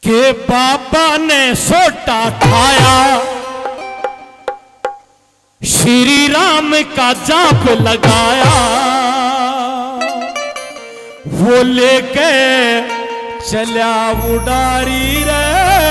के बाबा ने सोटा खाया, श्री राम का जाप लगाया, वो लेके चला उडारी रे।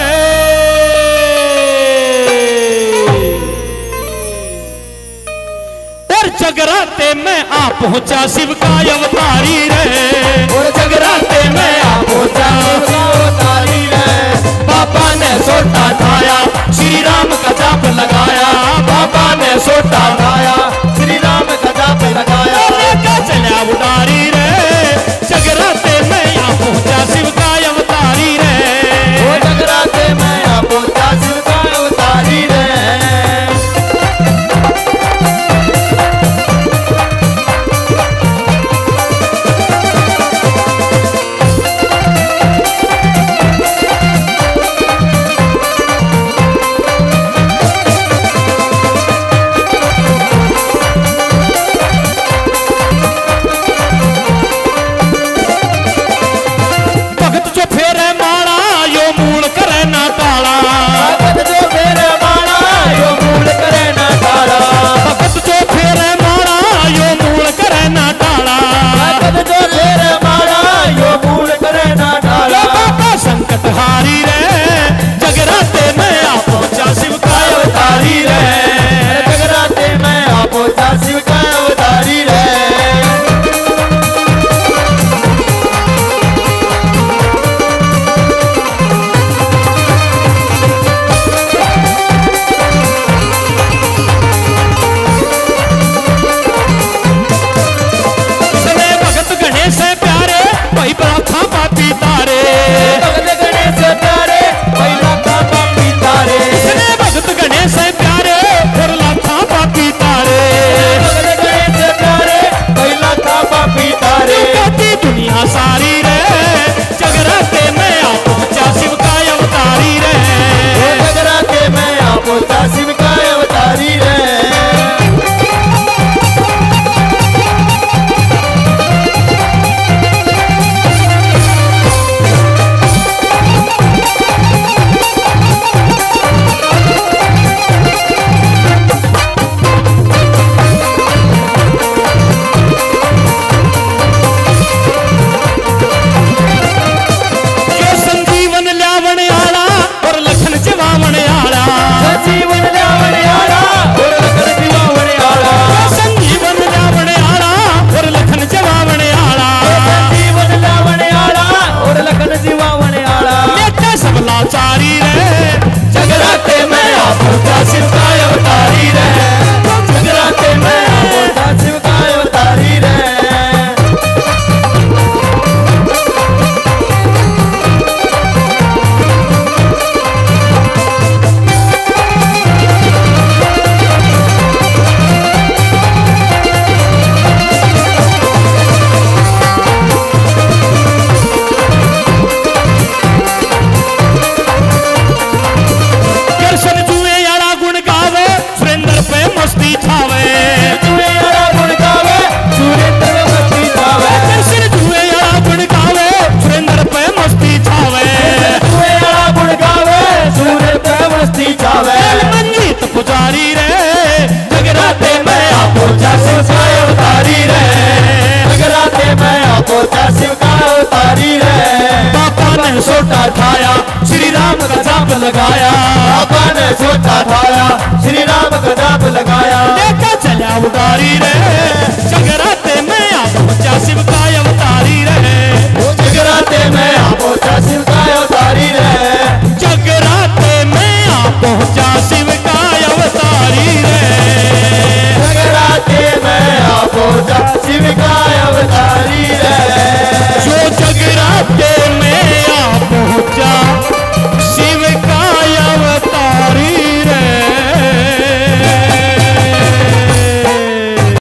और जगराते में आ पहुंचा शिव का अवतारी रे। और जगराते में आ पहुंचा शिव का अवतारी रे। बाबा ने सोटा खाया, श्री राम का जाप लगाया, बाबा ने सोटा खाया, श्री राम का जाप लगाया, लेके चला उडारी रे। जगराते में आ पहुंचा शिव का अवतारी रे। और जगराते में आ पहुंचा शिव का अवतारी रे। हारी रे। जगराते में आ पहुंचा शिव का अवतारी रे। जगराते में आ पहुंचा शिव का अवतारी रे। इसने भगत गणेश से प्यारे वही प्राथा पापी तारे। इसने भगत गणेश से प्यारे और लाखा पापी तारे। कहती दुनिया सारी रे। जगराते में आ पहुंचा शिव का अवतारी रे। जगराते में आ पहुंचा शिव का अवतारी रे। लाचारी रे। जगराते में आ पहुंचा शिव का अवतारी रे। जगराते में आ पहुंचा शिव का अवतारी रे। मस्ती छावे, जुए यारा गुण गावे, सुरेंद्र पे मस्ती छावे। कृष्ण जुए यारा गुण गावे, सुरेंद्र पे मस्ती छावे। जुए यारा गुण गावे, सुरेंद्र पे मस्ती छावे। मंजीत पुजारी रे। जगराते में आ पहुंचा शिव का अवतारी रे। जगराते में आ पहुंचा शिव का अवतारी रे। बाबा ने सोटा खाया, श्री राम का जाप लगाया, बाबा ने सोटा खाया, श्री राम का जाप लगाया, लेकर चला उडारी रे। जगरा